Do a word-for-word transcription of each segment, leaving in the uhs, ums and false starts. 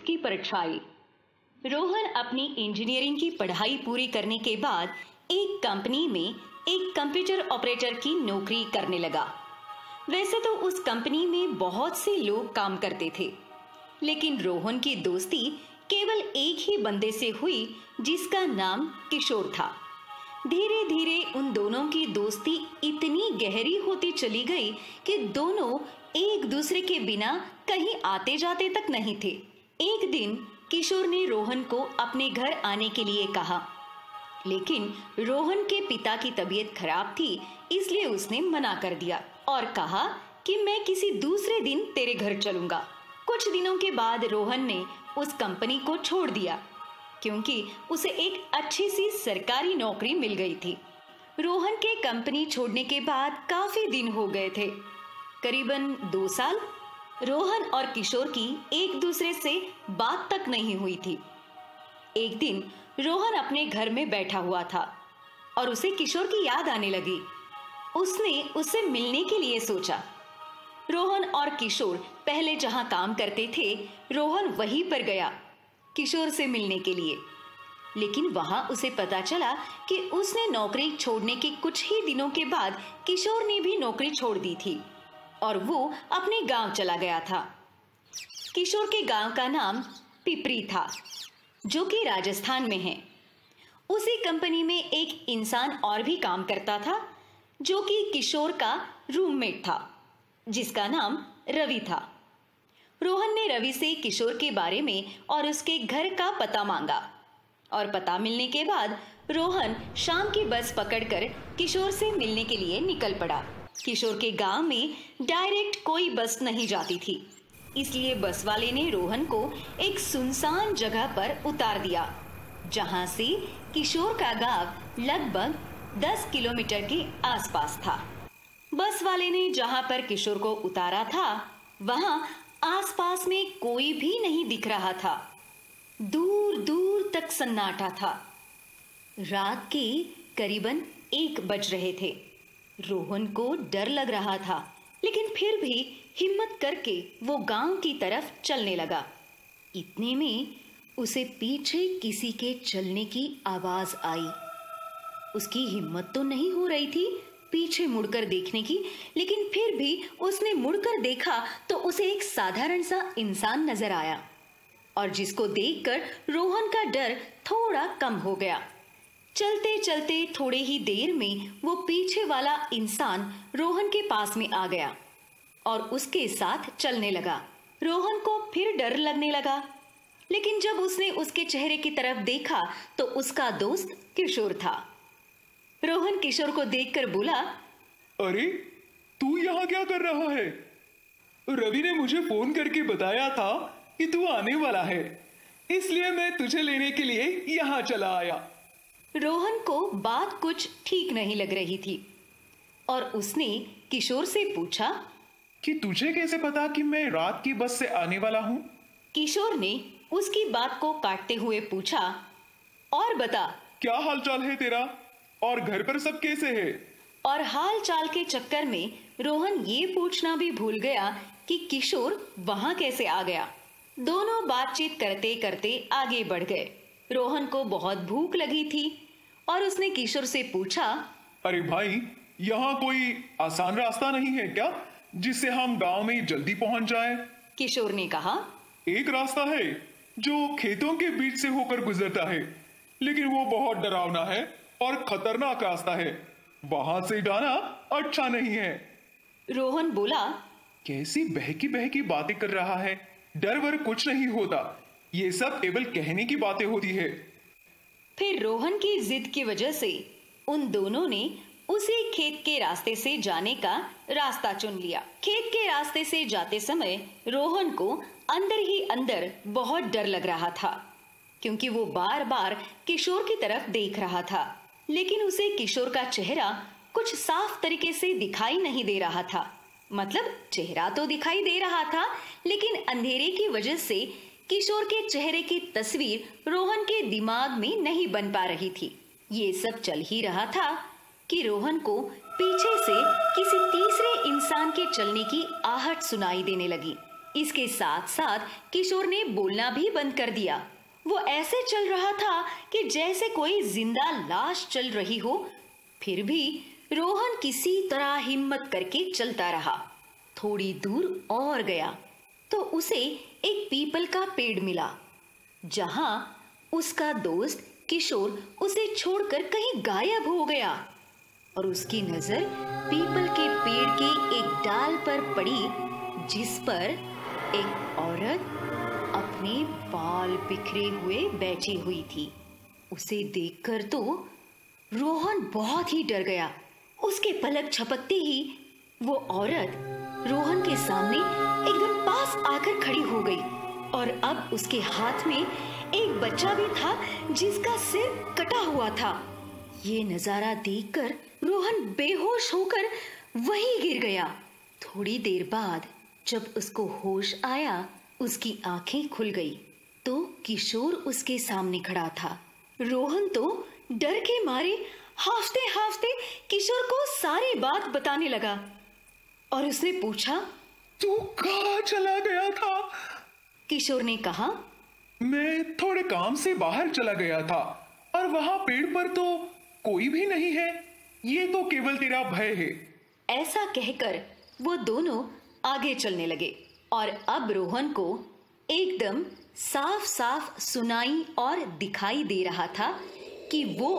की परछाई। रोहन अपनी इंजीनियरिंग की पढ़ाई पूरी करने के बाद एक कंपनी में एक कंप्यूटर ऑपरेटर की नौकरी करने लगा। वैसे तो उस कंपनी में बहुत से लोग काम करते थे, लेकिन रोहन की दोस्ती केवल एक ही बंदे से हुई जिसका नाम किशोर था। धीरे धीरे उन दोनों की दोस्ती इतनी गहरी होती चली गई कि दोनों एक दूसरे के बिना कहीं आते जाते तक नहीं थे। एक दिन किशोर ने रोहन को अपने घर आने के लिए कहा, लेकिन रोहन के पिता की तबीयत खराब थी, इसलिए उसने मना कर दिया और कहा कि मैं किसी दूसरे दिन तेरे घर चलूंगा। कुछ दिनों के बाद रोहन ने उस कंपनी को छोड़ दिया, क्योंकि उसे एक अच्छी सी सरकारी नौकरी मिल गई थी। रोहन के कंपनी छोड़ने के बाद काफी दिन हो गए थे, करीबन दो साल। रोहन और किशोर की एक दूसरे से बात तक नहीं हुई थी। एक दिन रोहन अपने घर में बैठा हुआ था और उसे किशोर की याद आने लगी। उसने उससे मिलने के लिए सोचा। रोहन और किशोर पहले जहां काम करते थे, रोहन वहीं पर गया किशोर से मिलने के लिए। लेकिन वहां उसे पता चला कि उसने नौकरी छोड़ने के कुछ ही दिनों के बाद किशोर ने भी नौकरी छोड़ दी थी और वो अपने गांव चला गया था। किशोर के गांव का नाम पिपरी था, जो कि राजस्थान में है। उसी कंपनी में एक इंसान और भी काम करता था, जो कि किशोर का रूममेट था, जिसका नाम रवि था। रोहन ने रवि से किशोर के बारे में और उसके घर का पता मांगा और पता मिलने के बाद रोहन शाम की बस पकड़कर किशोर से मिलने के लिए निकल पड़ा। किशोर के गांव में डायरेक्ट कोई बस नहीं जाती थी, इसलिए बस वाले ने रोहन को एक सुनसान जगह पर उतार दिया, जहां से किशोर का गांव लगभग दस किलोमीटर के आसपास था। बस वाले ने जहां पर किशोर को उतारा था, वहां आसपास में कोई भी नहीं दिख रहा था। दूर दूर तक सन्नाटा था। रात के करीबन एक बज रहे थे। रोहन को डर लग रहा था, लेकिन फिर भी हिम्मत करके वो गांव की तरफ चलने लगा। इतने में उसे पीछे किसी के चलने की आवाज आई। उसकी हिम्मत तो नहीं हो रही थी पीछे मुड़कर देखने की, लेकिन फिर भी उसने मुड़कर देखा तो उसे एक साधारण सा इंसान नजर आया और जिसको देखकर रोहन का डर थोड़ा कम हो गया। चलते चलते थोड़े ही देर में वो पीछे वाला इंसान रोहन के पास में आ गया और उसके साथ चलने लगा। रोहन को फिर डर लगने लगा, लेकिन जब उसने उसके चेहरे की तरफ देखा तो उसका दोस्त किशोर था। रोहन किशोर को देखकर बोला, अरे तू यहाँ क्या कर रहा है? रवि ने मुझे फोन करके बताया था कि तू आने वाला है, इसलिए मैं तुझे लेने के लिए यहाँ चला आया। रोहन को बात कुछ ठीक नहीं लग रही थी और उसने किशोर से पूछा कि तुझे कैसे पता कि मैं रात की बस से आने वाला हूँ? किशोर ने उसकी बात को काटते हुए पूछा, और बता क्या हालचाल है तेरा और घर पर सब कैसे है? और हाल चाल के चक्कर में रोहन ये पूछना भी भूल गया कि किशोर वहां कैसे आ गया। दोनों बातचीत करते करते आगे बढ़ गए। रोहन को बहुत भूख लगी थी और उसने किशोर से पूछा, अरे भाई, यहाँ कोई आसान रास्ता नहीं है क्या जिससे हम गांव में जल्दी पहुंच जाएं? किशोर ने कहा, एक रास्ता है जो खेतों के बीच से होकर गुजरता है, लेकिन वो बहुत डरावना है और खतरनाक रास्ता है, वहां से जाना अच्छा नहीं है। रोहन बोला, कैसी बहकी बहकी बातें कर रहा है, डर वर कुछ नहीं होता, ये सब केवल कहने की बातें होती है। फिर रोहन की जिद की वजह से उन दोनों ने उसी खेत के रास्ते से जाने का रास्ता चुन लिया। खेत के रास्ते से जाते समय रोहन को अंदर ही अंदर बहुत डर लग रहा था, क्योंकि वो बार बार किशोर की तरफ देख रहा था, लेकिन उसे किशोर का चेहरा कुछ साफ तरीके से दिखाई नहीं दे रहा था। मतलब चेहरा तो दिखाई दे रहा था, लेकिन अंधेरे की वजह से किशोर के चेहरे की तस्वीर रोहन के दिमाग में नहीं बन पा रही थी। ये सब चल ही रहा था कि रोहन को पीछे से किसी तीसरे इंसान के चलने की आहट सुनाई देने लगी। इसके साथ साथ किशोर ने बोलना भी बंद कर दिया। वो ऐसे चल रहा था कि जैसे कोई जिंदा लाश चल रही हो। फिर भी रोहन किसी तरह हिम्मत करके चलता रहा। थोड़ी दूर और गया तो उसे एक पीपल का पेड़ मिला, जहां उसका दोस्त किशोर उसे छोड़कर कहीं गायब हो गया और उसकी नजर पीपल के पेड़ के एक डाल पर पड़ी, जिस पर एक औरत अपने बाल बिखरे हुए बैठी हुई थी। उसे देखकर तो रोहन बहुत ही डर गया। उसके पलक झपकते ही वो औरत रोहन के सामने एकदम पास आकर खड़ी हो गई और अब उसके हाथ में एक बच्चा भी था जिसका सिर कटा हुआ था। ये नजारा देखकर रोहन बेहोश होकर वहीं गिर गया। थोड़ी देर बाद जब उसको होश आया, उसकी आंखें खुल गई तो किशोर उसके सामने खड़ा था। रोहन तो डर के मारे हाफते हाफते किशोर को सारी बात बताने लगा और उसने पूछा, तू कहाँ चला गया था? किशोर ने कहा, मैं थोड़े काम से बाहर चला गया था और वहां पेड़ पर तो कोई भी नहीं है। ये तो केवल तेरा भय है। ऐसा कहकर वो दोनों आगे चलने लगे और अब रोहन को एकदम साफ साफ सुनाई और दिखाई दे रहा था कि वो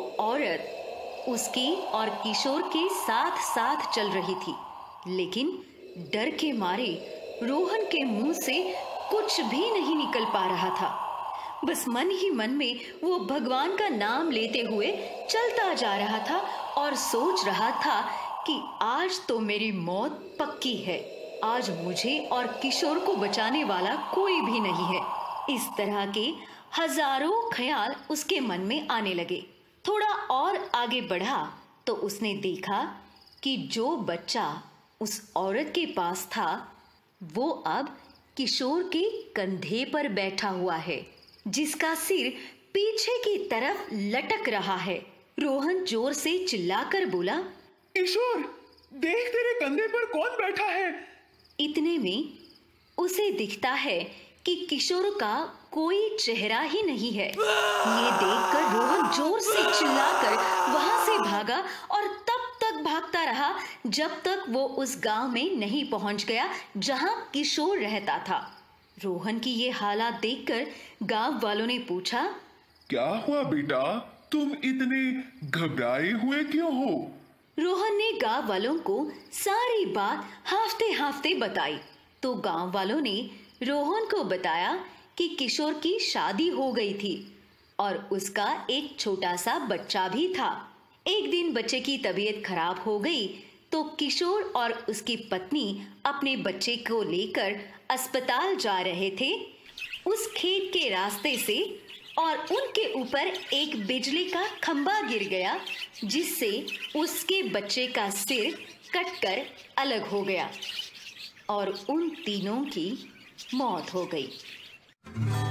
औरत उसकी और किशोर के साथ साथ चल रही थी। लेकिन डर के मारे रोहन के मुंह से कुछ भी नहीं निकल पा रहा था। बस मन ही मन में वो भगवान का नाम लेते हुए चलता जा रहा था और सोच रहा था कि आज तो मेरी मौत पक्की है। आज मुझे और किशोर को बचाने वाला कोई भी नहीं है। इस तरह के हजारों ख्याल उसके मन में आने लगे। थोड़ा और आगे बढ़ा तो उसने देखा कि जो बच्चा उस औरत के पास था वो अब किशोर के कंधे पर बैठा हुआ है, जिसका सिर पीछे की तरफ लटक रहा है। रोहन जोर से चिल्लाकर बोला, किशोर, देख तेरे कंधे पर कौन बैठा है। इतने में उसे दिखता है कि किशोर का कोई चेहरा ही नहीं है। ये देखकर रोहन जोर से चिल्लाकर वहां से भागा और तब तक भागता रहा जब तक वो उस गांव में नहीं पहुंच गया जहां किशोर रहता था। रोहन की ये हालत देखकर गांव वालों ने पूछा, क्या हुआ बेटा, तुम इतने घबराए हुए क्यों हो? रोहन ने गांव वालों को सारी बात हाफते हाफते बताई तो गांव वालों ने रोहन को बताया कि किशोर की शादी हो गई थी और उसका एक छोटा सा बच्चा भी था। एक दिन बच्चे की तबीयत खराब हो गई तो किशोर और उसकी पत्नी अपने बच्चे को लेकर अस्पताल जा रहे थे उस खेत के रास्ते से और उनके ऊपर एक बिजली का खंभा गिर गया, जिससे उसके बच्चे का सिर कटकर अलग हो गया और उन तीनों की मौत हो गई।